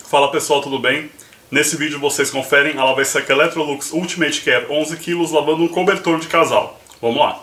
Fala pessoal, tudo bem? Nesse vídeo vocês conferem a lava-seca Electrolux Ultimate Care 11 kg lavando um cobertor de casal. Vamos lá!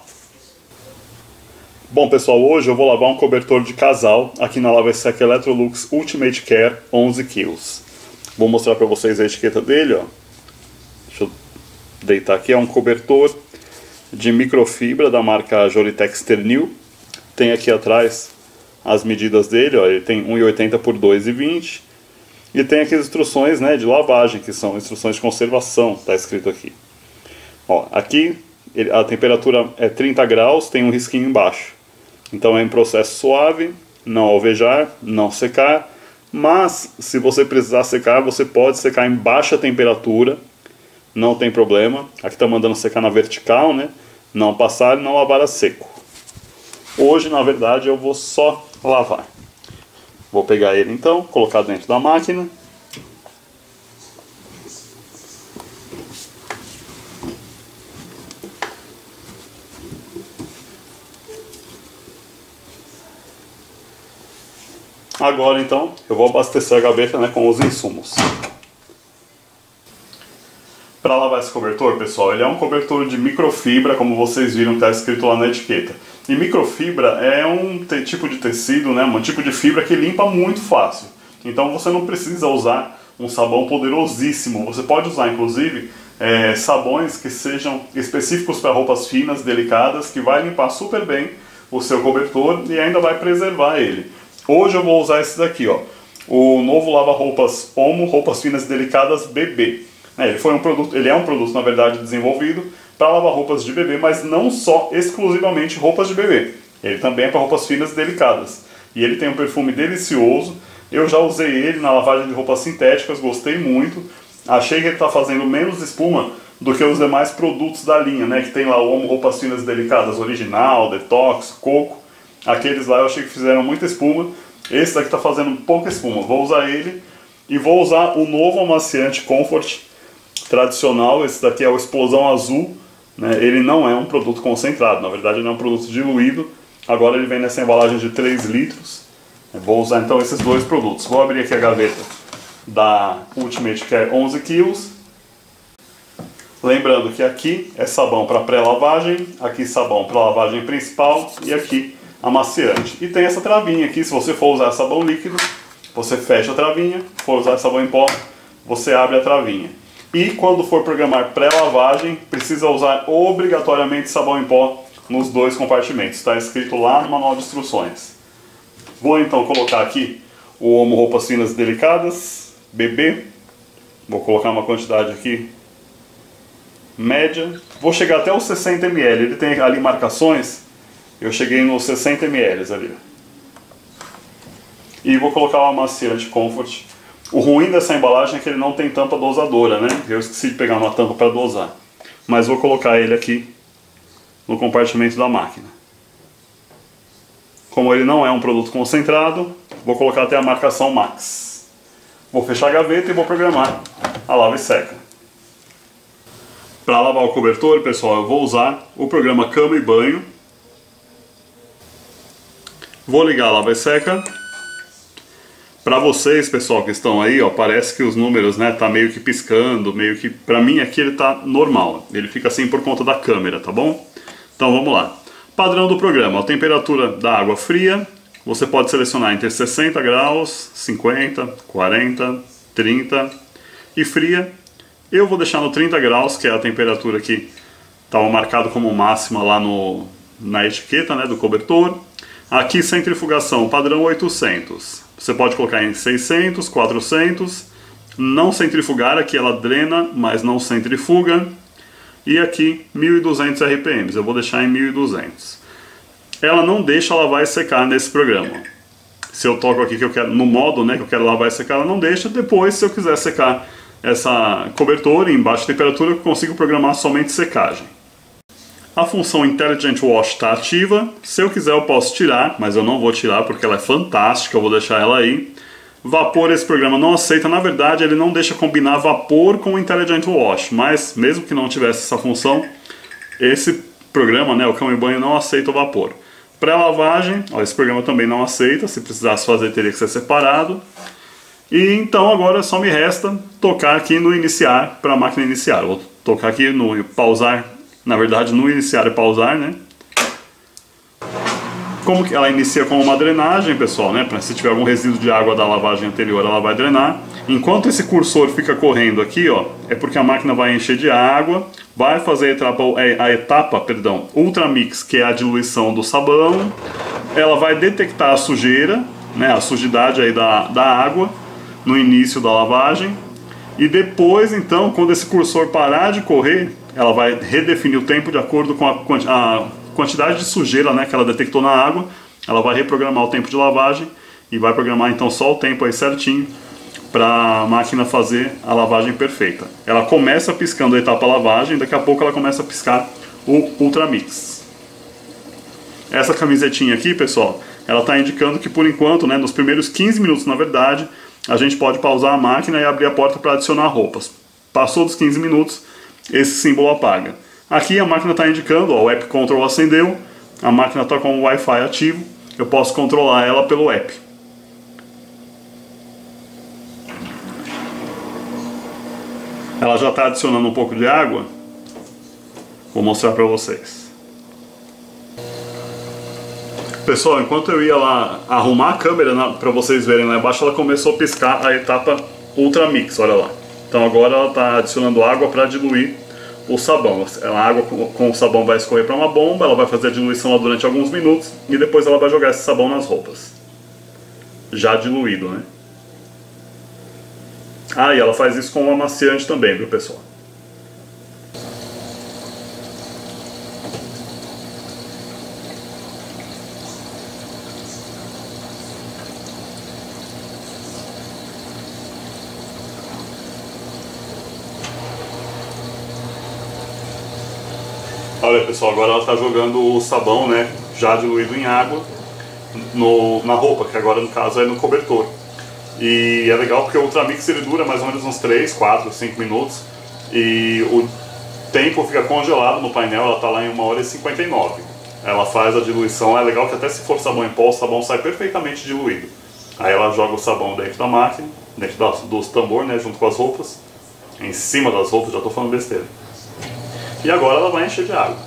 Bom pessoal, hoje eu vou lavar um cobertor de casal aqui na lava-seca Electrolux Ultimate Care 11 kg. Vou mostrar para vocês a etiqueta dele, ó. Deixa eu deitar aqui, é um cobertor de microfibra da marca Joritex Ternil. Tem aqui atrás as medidas dele, ó. Ele tem 1,80 por 2,20. E tem aqui as instruções, né, de lavagem, que são instruções de conservação, está escrito aqui. Ó, aqui a temperatura é 30 graus, tem um risquinho embaixo. Então é um processo suave, não alvejar, não secar. Mas se você precisar secar, você pode secar em baixa temperatura, não tem problema. Aqui está mandando secar na vertical, né, não passar e não lavar a seco. Hoje, na verdade, eu vou só lavar. Vou pegar ele então, colocar dentro da máquina. Agora então, eu vou abastecer a gaveta, né, com os insumos. Para lavar esse cobertor, pessoal, ele é um cobertor de microfibra, como vocês viram que está escrito lá na etiqueta. E microfibra é um tipo de tecido, né, um tipo de fibra que limpa muito fácil. Então você não precisa usar um sabão poderosíssimo. Você pode usar, inclusive, sabões que sejam específicos para roupas finas, delicadas, que vai limpar super bem o seu cobertor e ainda vai preservar ele. Hoje eu vou usar esse daqui, ó, o novo lava-roupas Omo Roupas Finas Delicadas BB. Ele é um produto, na verdade, desenvolvido para lavar roupas de bebê, mas não só exclusivamente roupas de bebê. Ele também é para roupas finas e delicadas. E ele tem um perfume delicioso. Eu já usei ele na lavagem de roupas sintéticas, gostei muito. Achei que ele está fazendo menos espuma do que os demais produtos da linha, né? Que tem lá o Omo Roupas Finas Delicadas Original, Detox, Coco. Aqueles lá eu achei que fizeram muita espuma. Esse daqui está fazendo pouca espuma. Vou usar ele e vou usar o novo amaciante Comfort tradicional. Esse daqui é o Explosão Azul, né? Ele não é um produto concentrado, na verdade ele é um produto diluído. Agora ele vem nessa embalagem de 3 litros. Eu vou usar então esses dois produtos. Vou abrir aqui a gaveta da Ultimate Care 11 kg. Lembrando que aqui é sabão para pré-lavagem, aqui sabão para lavagem principal e aqui amaciante. E tem essa travinha aqui, se você for usar sabão líquido, você fecha a travinha. Se for usar sabão em pó, você abre a travinha. E quando for programar pré-lavagem, precisa usar obrigatoriamente sabão em pó nos dois compartimentos. Está escrito lá no manual de instruções. Vou então colocar aqui o Omo Roupas Finas Delicadas BB. Vou colocar uma quantidade aqui média. Vou chegar até os 60 ml. Ele tem ali marcações. Eu cheguei nos 60 ml ali. E vou colocar o amaciante Comfort. O ruim dessa embalagem é que ele não tem tampa dosadora, né? Eu esqueci de pegar uma tampa para dosar. Mas vou colocar ele aqui no compartimento da máquina. Como ele não é um produto concentrado, vou colocar até a marcação Max. Vou fechar a gaveta e vou programar a lava e seca. Para lavar o cobertor, pessoal, eu vou usar o programa Cama e Banho. Vou ligar a lava e seca. Para vocês, pessoal, que estão aí, ó, parece que os números, né, tá meio que piscando, meio que... Para mim aqui ele tá normal, ele fica assim por conta da câmera, tá bom? Então vamos lá. Padrão do programa, a temperatura da água fria, você pode selecionar entre 60 graus, 50, 40, 30 e fria. Eu vou deixar no 30 graus, que é a temperatura que estava marcado como máxima lá na etiqueta, né, do cobertor. Aqui centrifugação, padrão 800. Você pode colocar em 600, 400, não centrifugar, aqui ela drena, mas não centrifuga. E aqui 1200 RPMs, eu vou deixar em 1200. Ela não deixa lavar e secar nesse programa. Se eu toco aqui que eu quero, no modo, né, que eu quero lavar e secar, ela não deixa. Depois, se eu quiser secar essa cobertura em baixa temperatura, eu consigo programar somente secagem. A função Intelligent Wash está ativa. Se eu quiser eu posso tirar, mas eu não vou tirar porque ela é fantástica, eu vou deixar ela aí. Vapor esse programa não aceita, na verdade ele não deixa combinar vapor com o Intelligent Wash, mas mesmo que não tivesse essa função, esse programa, né, o Cama e Banho, não aceita o vapor. Pré-lavagem, esse programa também não aceita, se precisasse fazer teria que ser separado. E então agora só me resta tocar aqui no iniciar para a máquina iniciar. Eu vou tocar aqui no pausar, na verdade no iniciar e pausar, né? Como que ela inicia com uma drenagem, pessoal, né? Para se tiver algum resíduo de água da lavagem anterior, ela vai drenar. Enquanto esse cursor fica correndo aqui, ó, é porque a máquina vai encher de água, vai fazer a etapa, Ultramix, que é a diluição do sabão. Ela vai detectar a sujeira, né, a sujidade aí da água no início da lavagem. E depois, então, quando esse cursor parar de correr, ela vai redefinir o tempo de acordo com a quantidade de sujeira, né, que ela detectou na água. Ela vai reprogramar o tempo de lavagem e vai programar então só o tempo aí certinho para a máquina fazer a lavagem perfeita. Ela começa piscando a etapa lavagem, daqui a pouco ela começa a piscar o Ultramix. Essa camisetinha aqui, pessoal, ela está indicando que por enquanto, né, nos primeiros 15 minutos, na verdade, a gente pode pausar a máquina e abrir a porta para adicionar roupas. Passou dos 15 minutos, esse símbolo apaga. Aqui a máquina está indicando, ó, o App Control acendeu, a máquina está com o Wi-Fi ativo, eu posso controlar ela pelo app. Ela já está adicionando um pouco de água. Vou mostrar para vocês. Pessoal, enquanto eu ia lá arrumar a câmera para vocês verem lá embaixo, ela começou a piscar a etapa Ultramix, olha lá. Então agora ela está adicionando água para diluir o sabão. A água com o sabão vai escorrer para uma bomba, ela vai fazer a diluição lá durante alguns minutos e depois ela vai jogar esse sabão nas roupas. Já diluído, né? Ah, e ela faz isso com o amaciante também, viu, pessoal? Olha, pessoal, agora ela está jogando o sabão, né, já diluído em água, na roupa, que agora no caso é no cobertor. E é legal porque o Ultramix ele dura mais ou menos uns 3, 4, 5 minutos e o tempo fica congelado no painel, ela está lá em 1h59. Ela faz a diluição, é legal que até se for sabão em pó, o sabão sai perfeitamente diluído. Aí ela joga o sabão dentro da máquina, dentro dos tambor, né, junto com as roupas, em cima das roupas, já estou falando besteira. E agora ela vai encher de água.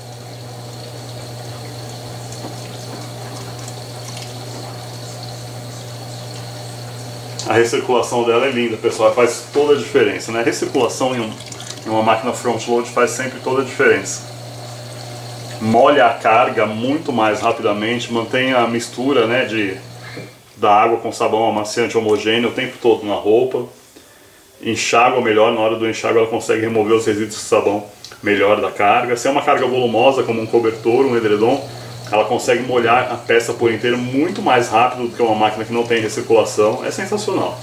A recirculação dela é linda, pessoal, faz toda a diferença, né? A recirculação em uma máquina front-load faz sempre toda a diferença. Molha a carga muito mais rapidamente, mantém a mistura, né, da água com sabão amaciante homogêneo o tempo todo na roupa. Enxágua melhor, na hora do enxágue ela consegue remover os resíduos de sabão melhor da carga. Se é uma carga volumosa, como um cobertor, um edredom, ela consegue molhar a peça por inteiro muito mais rápido do que uma máquina que não tem recirculação. É sensacional.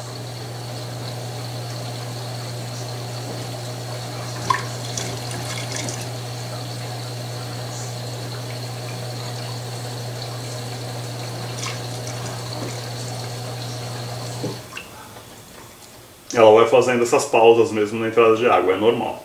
Ela vai fazendo essas pausas mesmo na entrada de água, é normal.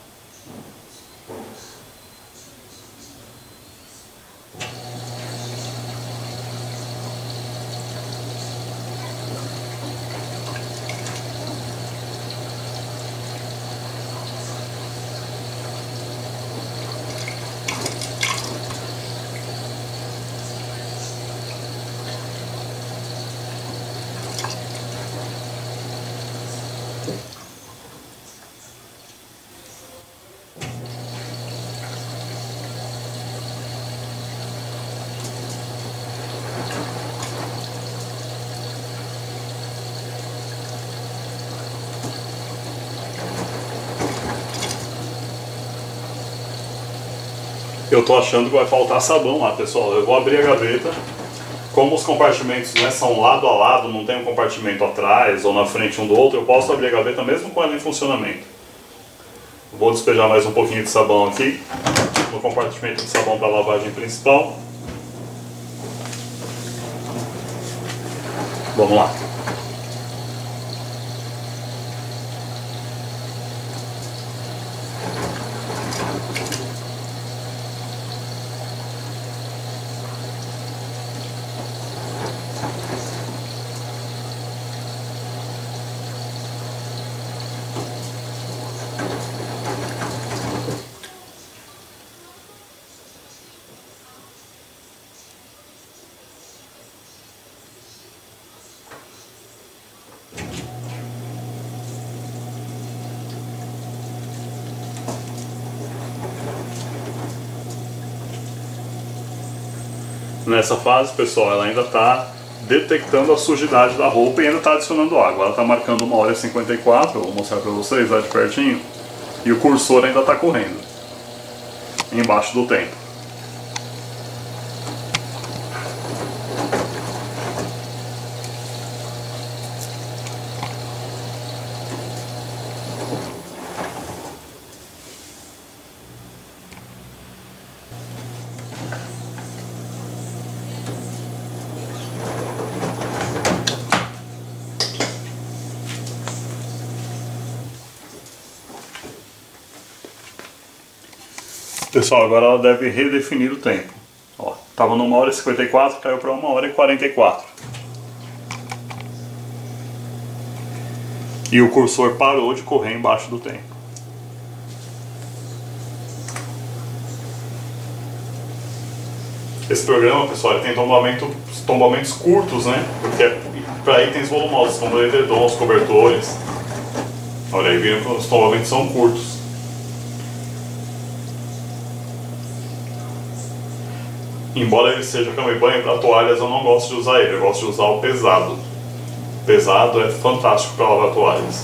Eu tô achando que vai faltar sabão lá, pessoal. Eu vou abrir a gaveta. Como os compartimentos, né, são lado a lado, não tem um compartimento atrás ou na frente um do outro, eu posso abrir a gaveta mesmo com ela em funcionamento. Vou despejar mais um pouquinho de sabão aqui no compartimento de sabão para lavagem principal. Vamos lá. Nessa fase, pessoal, ela ainda está detectando a sujidade da roupa e ainda está adicionando água. Ela está marcando 1h54, eu vou mostrar para vocês lá de pertinho, e o cursor ainda está correndo embaixo do tempo. Pessoal, agora ela deve redefinir o tempo. Ó, tava numa 1h54, caiu para 1h44. E o cursor parou de correr embaixo do tempo. Esse programa, pessoal, ele tem tombamentos curtos, né? Porque é para itens volumosos, como edredons, cobertores. Olha aí, viram que os tombamentos são curtos. Embora ele seja cama e banho, para toalhas eu não gosto de usar ele, eu gosto de usar o pesado. O pesado é fantástico para lavar toalhas.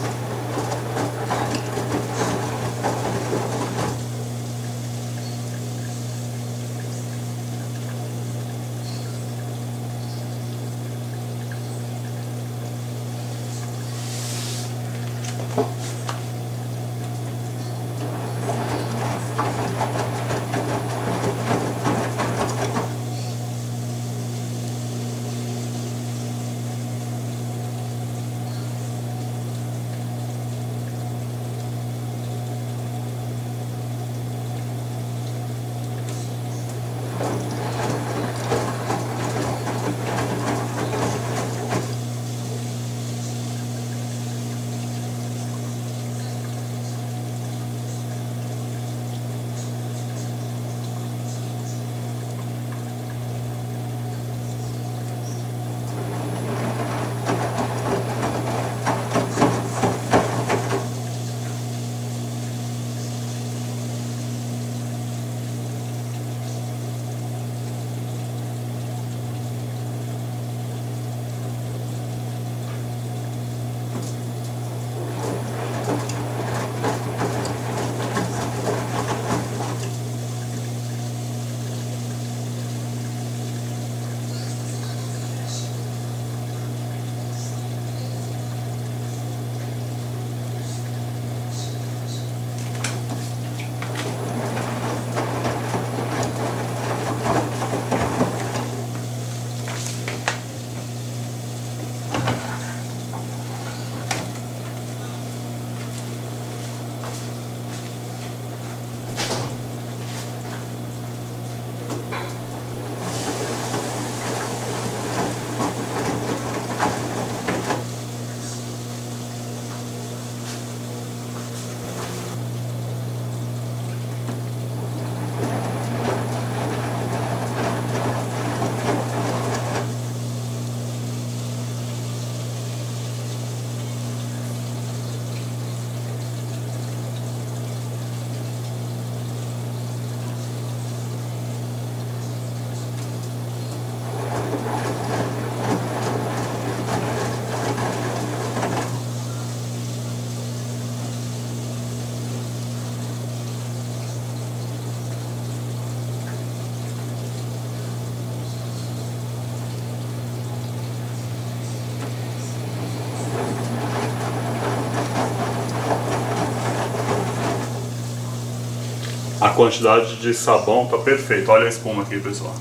A quantidade de sabão tá perfeita. Olha a espuma aqui, pessoal.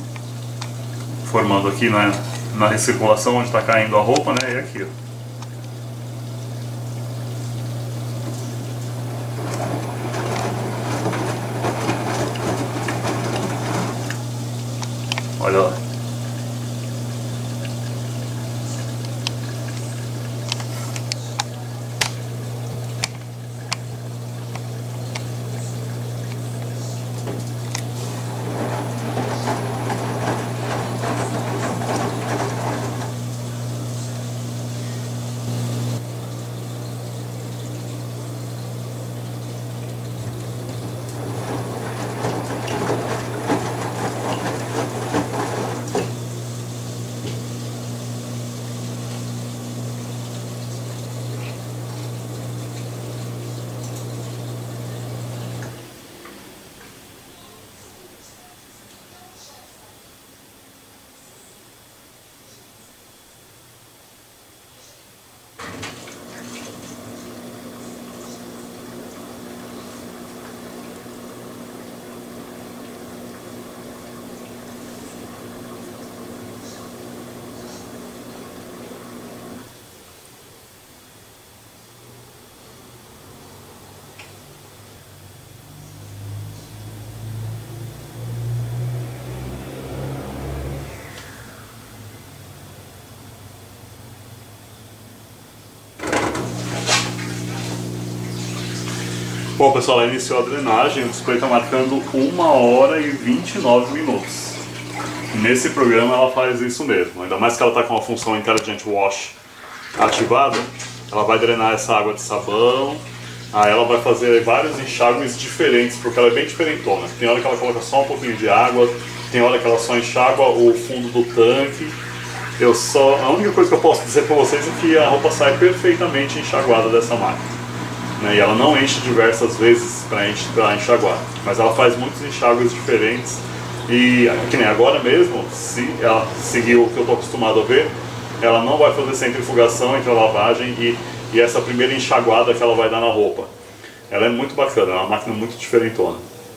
Formando aqui na recirculação onde está caindo a roupa, né? E aqui, ó. Olha lá. Bom, pessoal, ela iniciou a drenagem, o display está marcando 1 hora e 29 minutos. Nesse programa ela faz isso mesmo, ainda mais que ela está com a função Intelligent Wash ativada, ela vai drenar essa água de sabão, aí ela vai fazer vários enxágues diferentes, porque ela é bem diferentona. Tem hora que ela coloca só um pouquinho de água, tem hora que ela só enxágua o fundo do tanque. A única coisa que eu posso dizer para vocês é que a roupa sai perfeitamente enxaguada dessa máquina, né? E ela não enche diversas vezes para enxaguar, mas ela faz muitos enxágues diferentes. E que nem agora mesmo, se ela seguir o que eu estou acostumado a ver, ela não vai fazer centrifugação entre a lavagem e essa primeira enxaguada que ela vai dar na roupa. Ela é muito bacana, é uma máquina muito diferentona.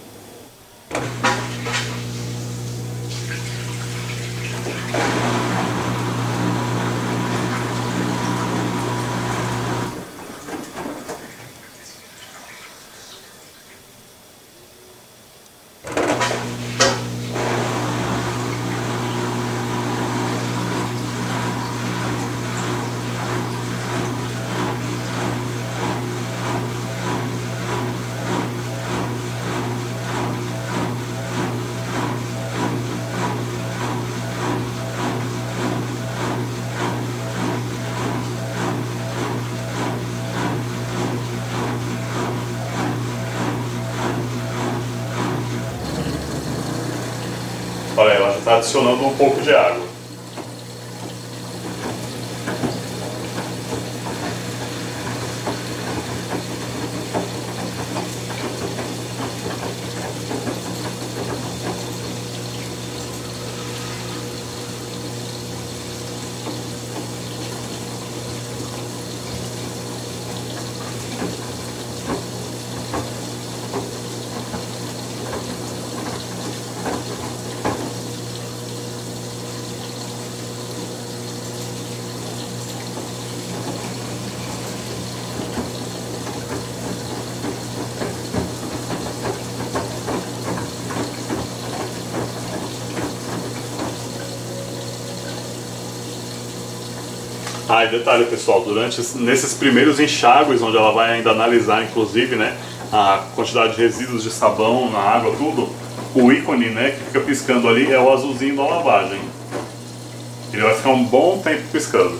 Olha, ela já está adicionando um pouco de água. Ah, e detalhe, pessoal, nesses primeiros enxágues, onde ela vai ainda analisar, inclusive, né, a quantidade de resíduos de sabão na água, tudo, o ícone, né, que fica piscando ali é o azulzinho da lavagem. Ele vai ficar um bom tempo piscando.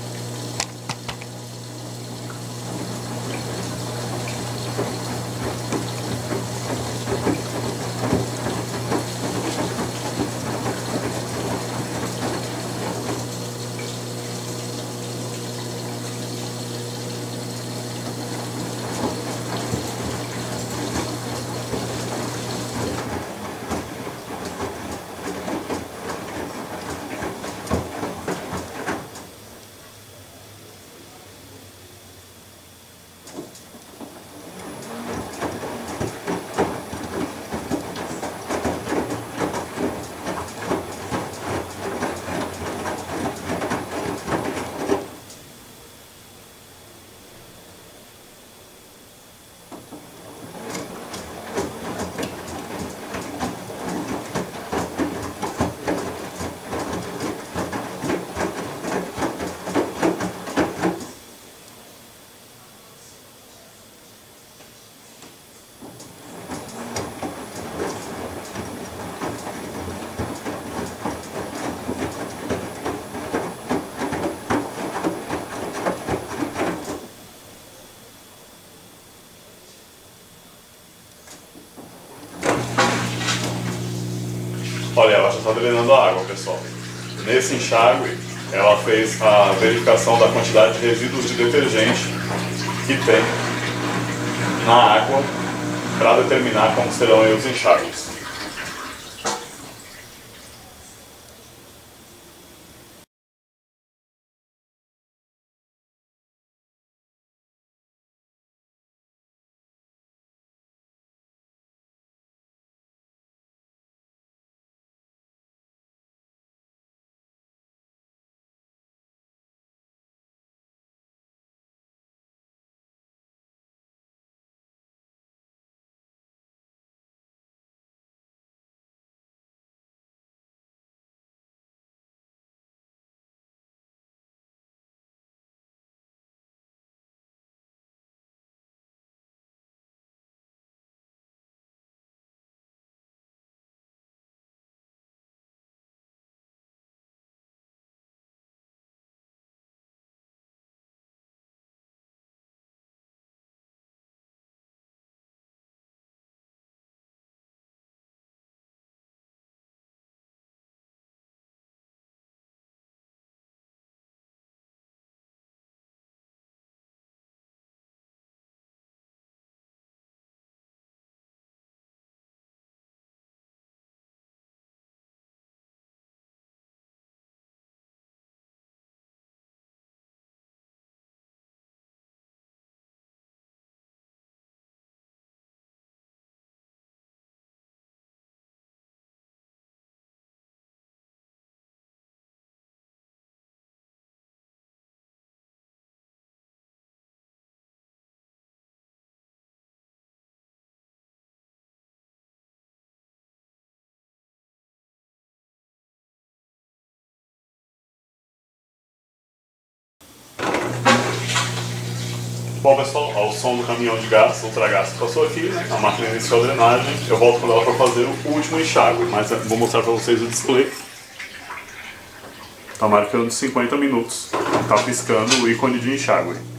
Olha, ela já está drenando a água, pessoal. Nesse enxágue, ela fez a verificação da quantidade de resíduos de detergente que tem na água para determinar como serão aí os enxágues. Bom pessoal, ó, o som do caminhão de gás, ultragás passou aqui, né? A máquina iniciou a drenagem. Eu volto quando ela for fazer o último enxágue, mas vou mostrar para vocês o display. Tá marcando 50 minutos, tá piscando o ícone de enxágue.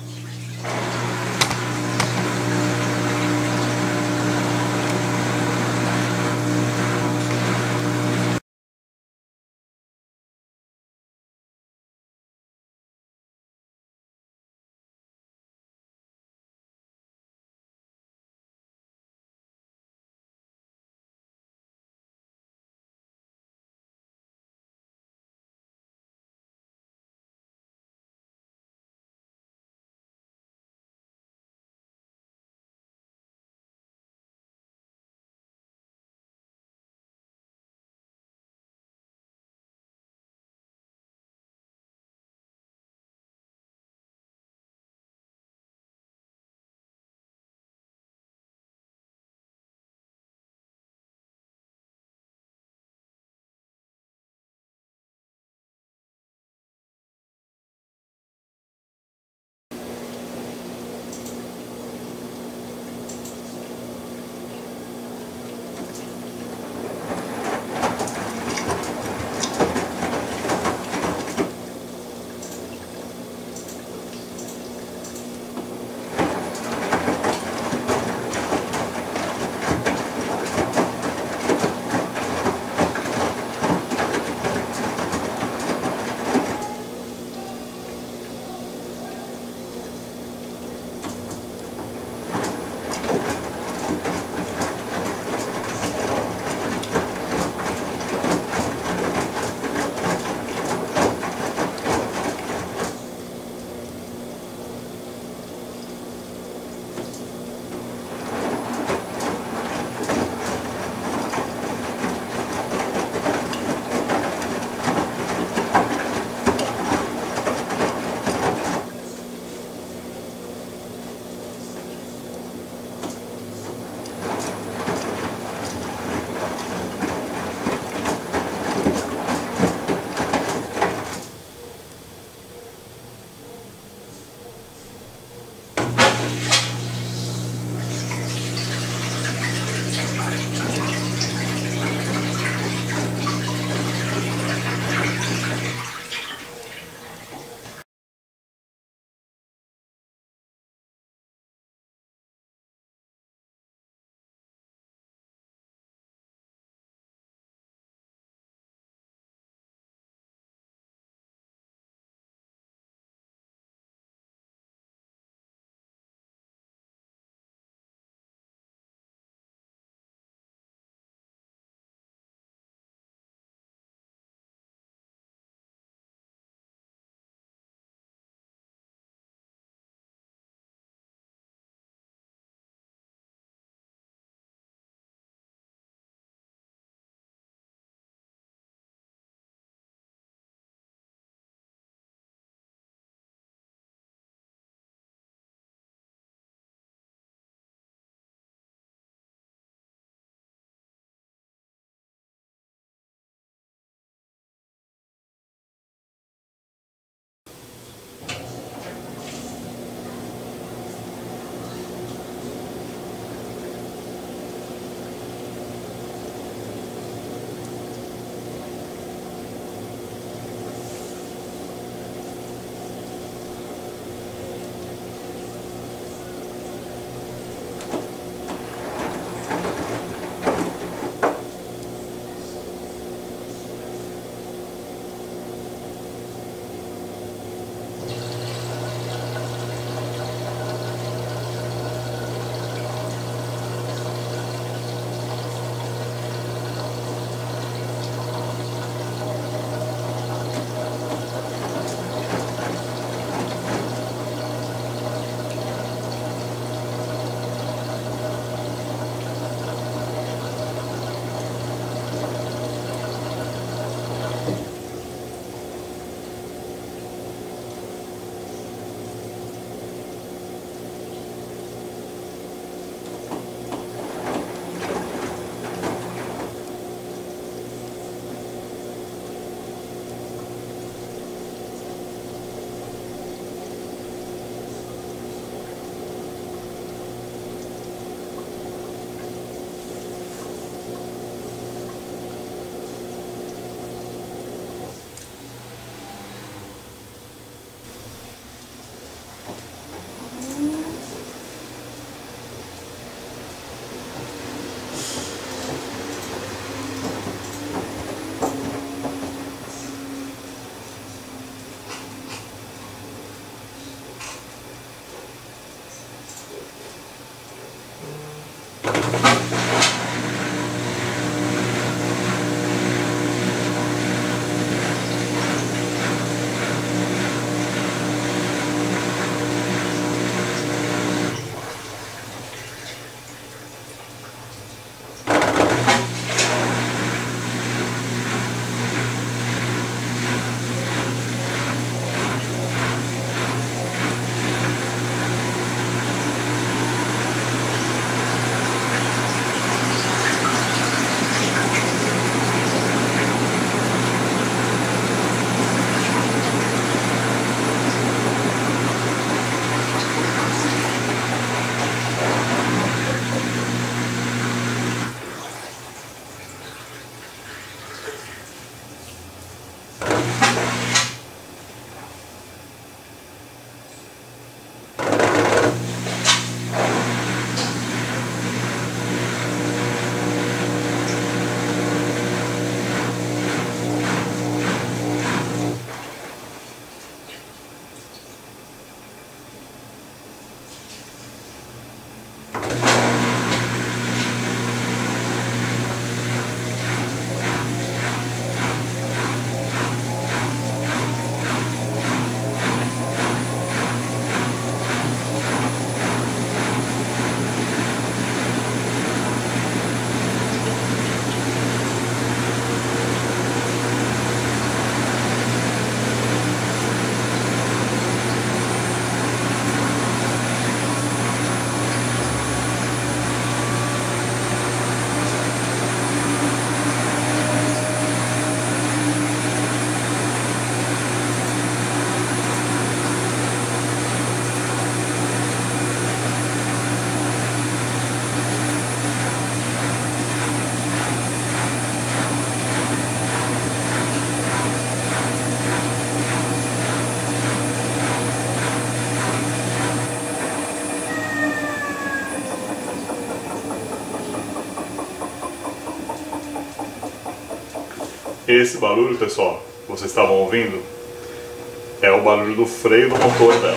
Esse barulho, pessoal, que vocês estavam ouvindo, é o barulho do freio do motor dela.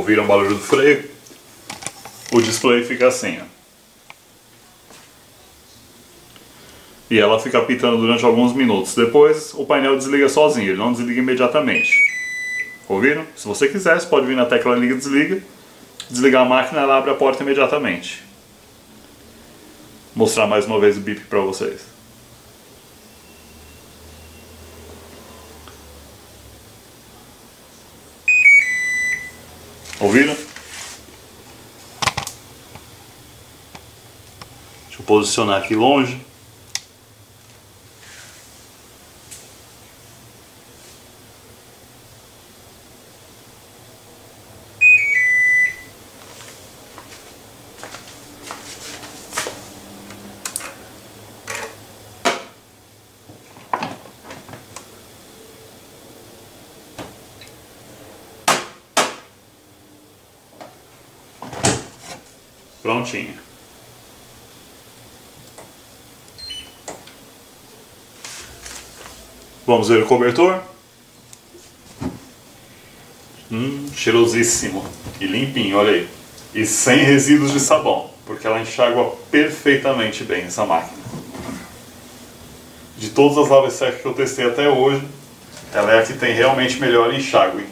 Ouviram o barulho do freio? O display fica assim, ó. E ela fica apitando durante alguns minutos. Depois o painel desliga sozinho, ele não desliga imediatamente. Ouviram? Se você quiser, você pode vir na tecla liga e desliga. Desligar a máquina, ela abre a porta imediatamente. Vou mostrar mais uma vez o bip para vocês. Ouviram? Deixa eu posicionar aqui longe. Prontinho. Vamos ver o cobertor? Cheirosíssimo. E limpinho, olha aí. E sem resíduos de sabão, porque ela enxágua perfeitamente bem essa máquina. De todas as lava seca que eu testei até hoje, ela é a que tem realmente melhor enxágue.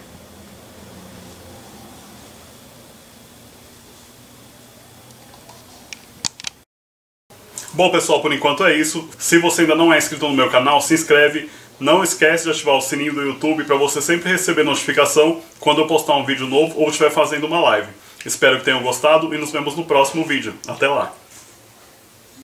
Bom pessoal, por enquanto é isso. Se você ainda não é inscrito no meu canal, se inscreve. Não esquece de ativar o sininho do YouTube para você sempre receber notificação quando eu postar um vídeo novo ou estiver fazendo uma live. Espero que tenham gostado e nos vemos no próximo vídeo. Até lá!